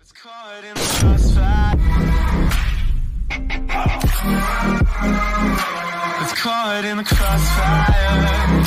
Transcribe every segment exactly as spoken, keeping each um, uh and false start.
It's caught in the crossfire. It's caught in the crossfire.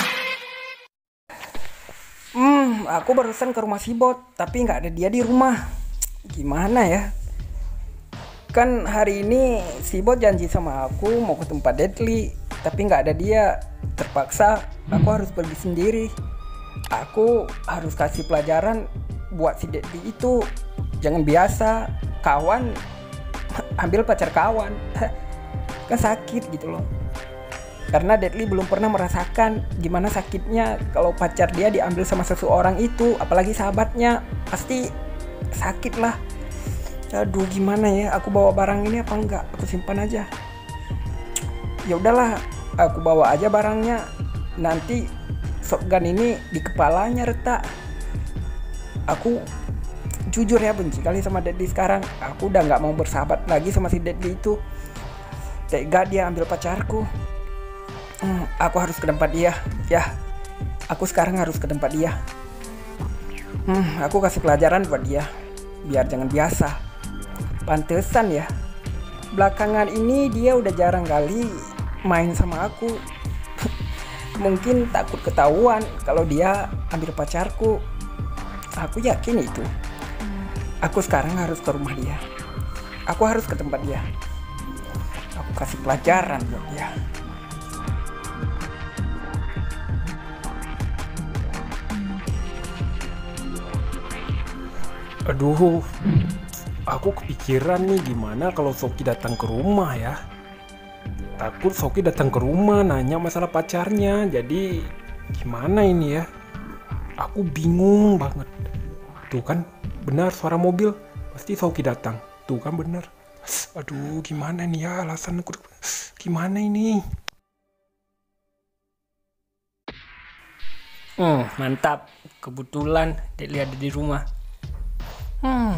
Hmm, aku barusan ke rumah si Bot, tapi nggak ada dia di rumah. Gimana ya? Kan hari ini si Bot janji sama aku mau ke tempat Deadly, tapi nggak ada dia. Terpaksa aku harus pergi sendiri. Aku harus kasih pelajaran buat si Deadly itu. Jangan biasa kawan ambil pacar kawan. Kan sakit gitu loh. Karena Deadly belum pernah merasakan gimana sakitnya kalau pacar dia diambil sama seseorang itu, apalagi sahabatnya. Pasti sakit lah. Aduh, gimana ya? Aku bawa barang ini apa enggak? Aku simpan aja. Ya udahlah, aku bawa aja barangnya. Nanti shotgun ini di kepalanya retak. Aku jujur ya benci kali sama Deadly sekarang. Aku udah nggak mau bersahabat lagi sama si Deadly itu. Tega dia ambil pacarku. Hmm, aku harus ke tempat dia. Ya, aku sekarang harus ke tempat dia. Hmm, aku kasih pelajaran buat dia, biar jangan biasa. Pantesan ya, belakangan ini dia udah jarang kali main sama aku. Mungkin takut ketahuan kalau dia ambil pacarku. Aku yakin itu. Aku sekarang harus ke rumah dia. Aku harus ke tempat dia. Aku kasih pelajaran buat dia. Aduh, aku kepikiran nih gimana kalau Soki datang ke rumah ya. Takut Soki datang ke rumah nanya masalah pacarnya. Jadi gimana ini ya? Aku bingung banget. Tuh kan benar suara mobil. Pasti Soki datang. Tuh kan benar. Aduh, gimana nih ya alasan aku. Gimana ini? Hmm, mantap. Kebetulan Deadly ada di rumah. Hmm.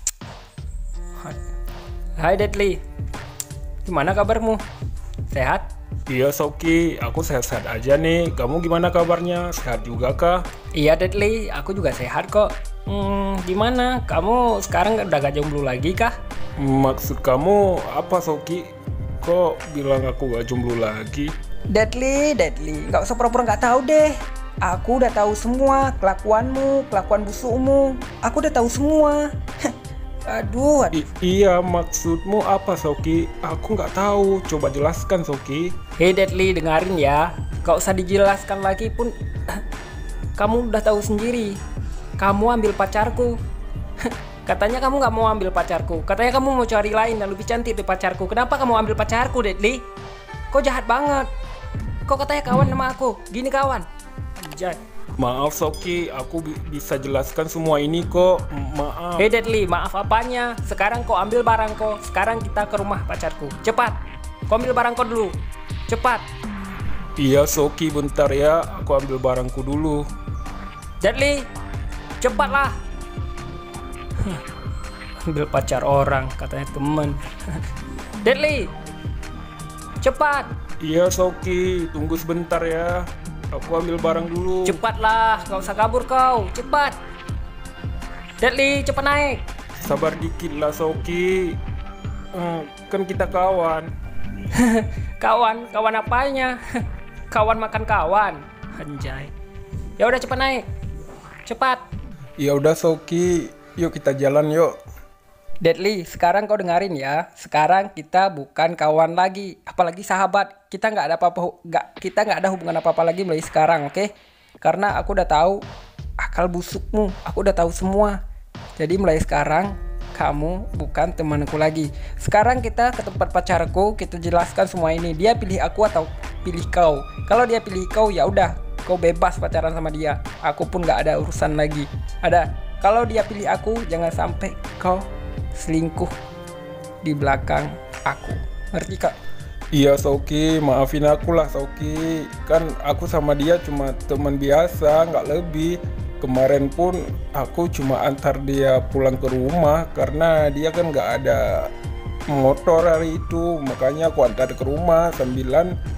Hai Deadly. Gimana kabarmu? Sehat? Iya Soki, aku sehat-sehat aja nih. Kamu gimana kabarnya? Sehat juga kah? Iya Deadly, aku juga sehat kok. Hmm, gimana? Kamu sekarang udah gak jomblo lagi kah? Maksud kamu apa Soki? Kok bilang aku gak jomblo lagi? Deadly, Deadly, nggak usah pura-pura nggak tahu deh. Aku udah tahu semua kelakuanmu, kelakuan busukmu. Aku udah tahu semua. Aduh, aduh. I- iya, maksudmu apa Soki? Aku nggak tahu. Coba jelaskan Soki. Hey Deadly, dengerin ya. Gak usah dijelaskan lagi pun. Kamu udah tahu sendiri. Kamu ambil pacarku. Katanya kamu nggak mau ambil pacarku. Katanya kamu mau cari lain yang lebih cantik dari pacarku. Kenapa kamu ambil pacarku, Deadly? Kok jahat banget. Kok katanya kawan sama aku. Gini kawan. Anjay. Maaf Soki, aku bi- bisa jelaskan semua ini kok. Maaf. Hey Deadly, maaf apanya? Sekarang kau ambil barang kau. Sekarang kita ke rumah pacarku. Cepat. Kau ambil barang kau dulu. Cepat. Iya Soki, bentar ya. Aku ambil barangku dulu. Deadly, cepatlah. Ambil pacar orang, katanya teman. Deadly, cepat. Iya Soki, tunggu sebentar ya. Aku ambil barang dulu. Cepatlah, gak usah kabur kau. Cepat. Deadly, cepat naik. Sabar dikit lah Soki. Hmm, kan kita kawan. Kawan, kawan apanya? Kawan makan kawan. Anjay. Ya udah cepat naik. Cepat. Ya udah Soki, yuk kita jalan yuk. Deadly, sekarang kau dengerin ya. Sekarang kita bukan kawan lagi, apalagi sahabat. Kita nggak ada apa-apa, nggak kita nggak ada hubungan apa-apa lagi mulai sekarang, oke? Okay? Karena aku udah tahu akal busukmu, aku udah tahu semua. Jadi mulai sekarang kamu bukan temanku lagi. Sekarang kita ke tempat pacarku, kita jelaskan semua ini. Dia pilih aku atau pilih kau? Kalau dia pilih kau, ya udah, kau bebas pacaran sama dia. Aku pun nggak ada urusan lagi. Ada. Kalau dia pilih aku, jangan sampai kau selingkuh di belakang aku. Ngerti kak? Iya Soki, maafin aku lah Soki. Kan aku sama dia cuma teman biasa, nggak lebih. Kemarin pun aku cuma antar dia pulang ke rumah karena dia kan nggak ada motor hari itu. Makanya aku antar ke rumah sambilan ke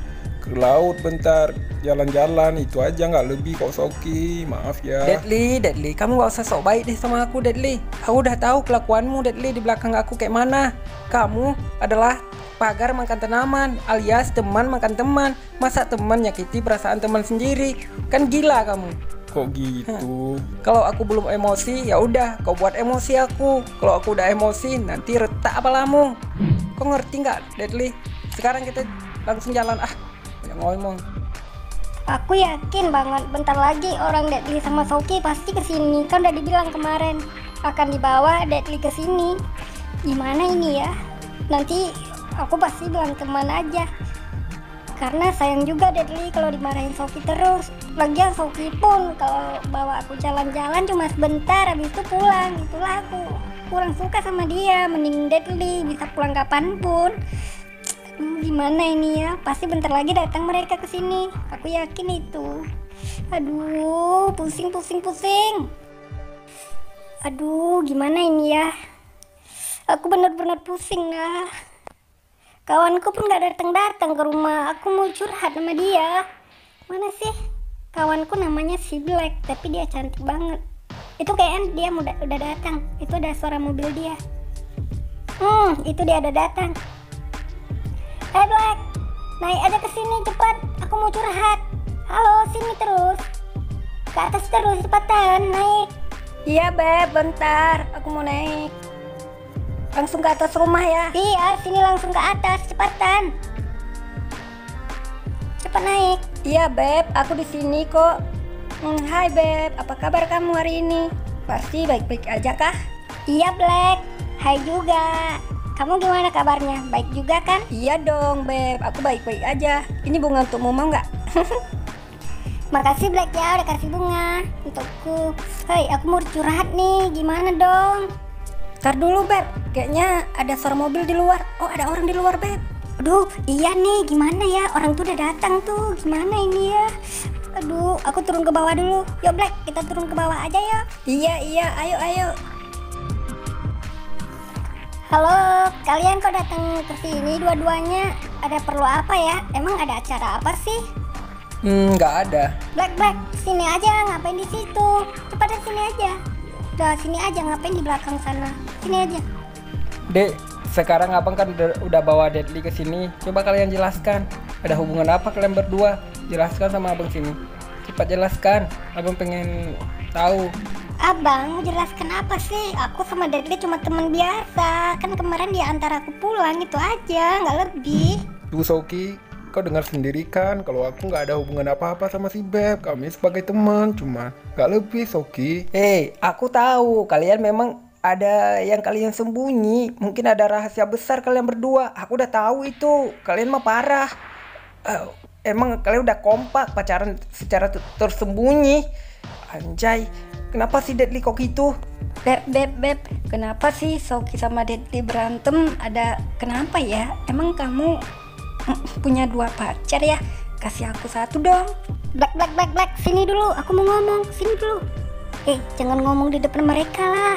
ke laut bentar, jalan-jalan itu aja, nggak lebih kok Soki. Maaf ya. Deadly, Deadly, kamu gak usah sok baik deh sama aku, Deadly. Aku udah tahu kelakuanmu, Deadly, di belakang aku kayak mana. Kamu adalah pagar makan tanaman, alias teman makan teman. Masa teman nyakiti perasaan teman sendiri? Kan gila kamu. Kok gitu? Kalau aku belum emosi, ya udah, kau buat emosi aku. Kalau aku udah emosi, nanti retak apalamu. Kau ngerti nggak, Deadly? Sekarang kita langsung jalan. Ah, banyak ngomong. Aku yakin banget bentar lagi orang Deadly sama Soki pasti kesini. Kan udah dibilang kemarin akan dibawa Deadly kesini. Gimana ini ya? Nanti aku pasti bilang teman aja. Karena sayang juga Deadly kalau dimarahin Soki terus. Lagian Soki pun kalau bawa aku jalan-jalan cuma sebentar, habis itu pulang. Itulah aku kurang suka sama dia. Mending Deadly bisa pulang kapanpun. Aduh, gimana ini ya? Pasti bentar lagi datang mereka ke sini. Aku yakin itu. Aduh, pusing pusing pusing. Aduh, gimana ini ya? Aku bener-bener pusing lah. Kawanku pun gak datang-datang ke rumah. Aku mau curhat sama dia. Mana sih? Kawanku namanya si Black, tapi dia cantik banget. Itu kayaknya dia udah, udah datang. Itu ada suara mobil dia. Hmm, itu dia udah datang. Hey Black, naik aja ke sini cepat. Aku mau curhat. Halo, sini terus. Ke atas terus, cepatan, naik. Iya Beb, bentar. Aku mau naik. Langsung ke atas rumah ya. Iya, sini langsung ke atas, cepatan. Cepat naik. Iya Beb, aku di sini kok. Hmm, hai Beb, apa kabar kamu hari ini? Pasti baik-baik aja kah? Iya Black, hai juga. Kamu gimana kabarnya? Baik juga kan? Iya dong Beb, aku baik-baik aja. Ini bunga untukmu, mau nggak? Makasih Black ya udah kasih bunga untukku. Hei, aku mau curhat nih, gimana dong? Ntar dulu Beb, kayaknya ada suara mobil di luar. Oh, ada orang di luar Beb. Aduh, iya nih, gimana ya? Orang tuh udah datang tuh, gimana ini ya? Aduh, aku turun ke bawah dulu. Yuk Black, kita turun ke bawah aja ya. Iya, iya, ayo, ayo. Halo, kalian kok datang ke sini dua-duanya? Ada perlu apa ya? Emang ada acara apa sih? Hmm, nggak ada. Black, Black, sini aja, ngapain di situ? Cepat sini aja. Udah sini aja, ngapain di belakang sana? Sini aja. Dek, sekarang abang kan udah, udah bawa Deadly ke sini. Coba kalian jelaskan. Ada hubungan apa kalian berdua? Jelaskan sama abang sini. Cepat jelaskan. Abang pengen tahu. Abang, jelaskan apa sih? Aku sama Deadly cuma teman biasa. Kan kemarin dia antar aku pulang, itu aja, nggak lebih. Tuh Soki, kau dengar sendiri kan kalau aku nggak ada hubungan apa-apa sama si Beb. Kami sebagai teman, cuma nggak lebih Soki. Hei, aku tahu kalian memang ada yang kalian sembunyi. Mungkin ada rahasia besar kalian berdua. Aku udah tahu itu. Kalian mah parah. Uh, emang kalian udah kompak pacaran secara ter- tersembunyi. Anjay. Kenapa sih Deadly kok gitu? Beb, Beb, Beb, kenapa sih Soki sama Deadly berantem? Ada kenapa ya? Emang kamu mm, punya dua pacar ya? Kasih aku satu dong. Black, Black, Black, Black, sini dulu. Aku mau ngomong, sini dulu. Eh, jangan ngomong di depan mereka lah.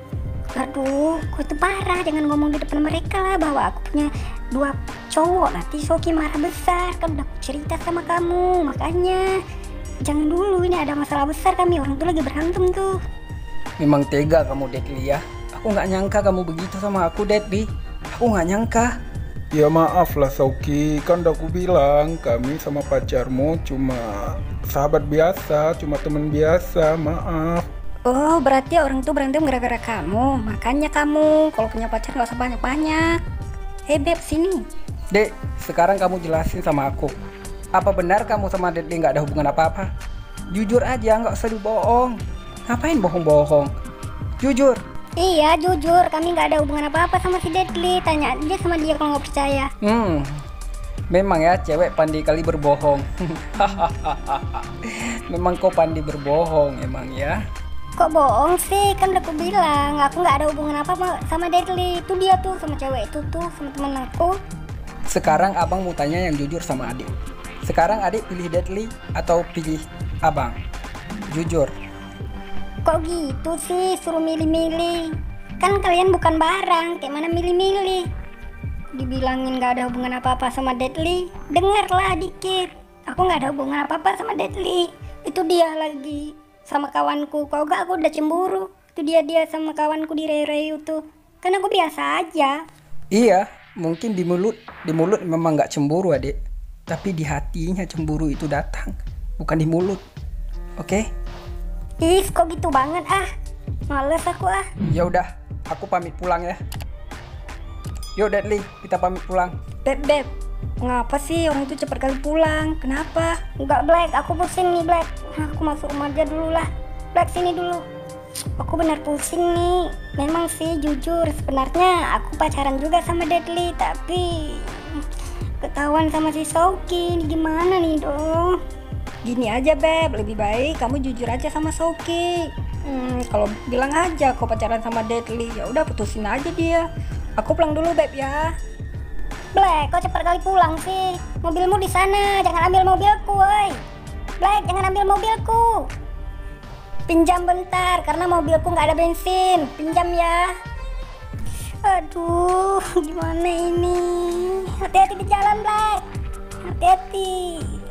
Aduh, kok itu parah. Jangan ngomong di depan mereka lah bahwa aku punya dua cowok. Nanti Soki marah besar. Kan udah aku cerita sama kamu, makanya jangan dulu, ini ada masalah besar, kami orang tuh lagi berantem tuh. Memang tega kamu Deadly ya. Aku nggak nyangka kamu begitu sama aku Deadly. Aku nggak nyangka. Ya maaf lah Soki, kan udah aku bilang kami sama pacarmu cuma sahabat biasa, cuma teman biasa, maaf. Oh, berarti orang tuh berantem gara-gara kamu. Makanya kamu kalau punya pacar nggak usah banyak-banyak. Hei Beb, sini. Dek, sekarang kamu jelasin sama aku. Apa benar kamu sama Deadly nggak ada hubungan apa-apa? Jujur aja, nggak usah dibohong. Ngapain bohong-bohong? Jujur. Iya, jujur, kami nggak ada hubungan apa-apa sama si Deadly. Tanya aja sama dia kalau nggak percaya. Hmm, memang ya cewek pandai kali berbohong. Memang kau pandai berbohong, emang ya. Kok bohong sih? Kan udah aku bilang, aku nggak ada hubungan apa sama Deadly. Itu dia tuh sama cewek itu tuh, sama temen aku. Sekarang abang mau tanya yang jujur sama adik. Sekarang adik pilih Deadly atau pilih abang? Jujur. Kok gitu sih, suruh milih-milih? Kan kalian bukan barang, kayak mana milih-milih? dibilangin gak ada hubungan apa-apa sama Deadly. Dengarlah dikit. Aku gak ada hubungan apa-apa sama Deadly. Itu dia lagi sama kawanku. Kalau gak aku udah cemburu. Itu dia-dia sama kawanku di Rey itu. Kan aku biasa aja. Iya, mungkin di mulut di mulut memang nggak cemburu adik, tapi di hatinya cemburu itu datang, bukan di mulut. Oke? Ih, kok gitu banget ah. Males aku ah. Ya udah, aku pamit pulang ya. Yuk Deadly, kita pamit pulang. Beb, beb. Ngapa sih orang itu cepat kali pulang? Kenapa? Enggak Black, aku pusing nih Black. Aku masuk rumah aja dulu lah. Black sini dulu. Aku benar pusing nih. Memang sih jujur sebenarnya aku pacaran juga sama Deadly, tapi ketahuan sama si Soki. Ini gimana nih dong? Gini aja Beb, lebih baik kamu jujur aja sama Soki. Hmm, kalau bilang aja kau pacaran sama Deadly, ya udah putusin aja dia. Aku pulang dulu Beb ya. Black, kau cepat kali pulang sih. Mobilmu di sana, jangan ambil mobilku, woi. Black, jangan ambil mobilku. Pinjam bentar, karena mobilku nggak ada bensin. Pinjam ya. Aduh, gimana ini? Hati-hati di jalan, Black. Hati-hati.